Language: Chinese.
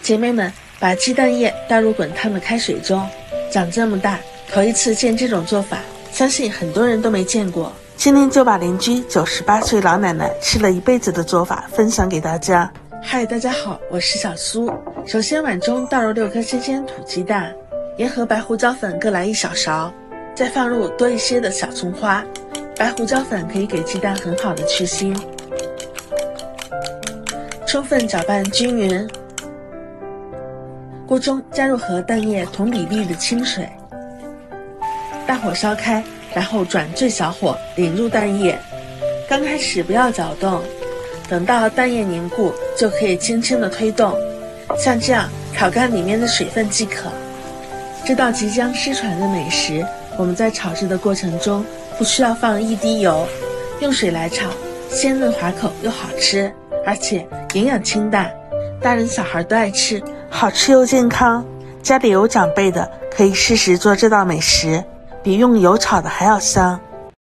姐妹们，把鸡蛋液倒入滚烫的开水中，长这么大，头一次见这种做法，相信很多人都没见过。今天就把邻居98岁老奶奶吃了一辈子的做法分享给大家。嗨，大家好，我是小苏。首先碗中倒入6颗新鲜土鸡蛋，盐和白胡椒粉各来1小勺，再放入多一些的小葱花。白胡椒粉可以给鸡蛋很好的去腥。充分搅拌均匀。锅中加入和蛋液同比例的清水，大火烧开，然后转最小火淋入蛋液。刚开始不要搅动，等到蛋液凝固，就可以轻轻的推动，像这样烤干里面的水分即可。这道即将失传的美食，我们在炒制的过程中不需要放一滴油，用水来炒，鲜嫩滑口又好吃，而且营养清淡，大人小孩都爱吃，好吃又健康。家里有长辈的可以试试做这道美食，比用油炒的还要香。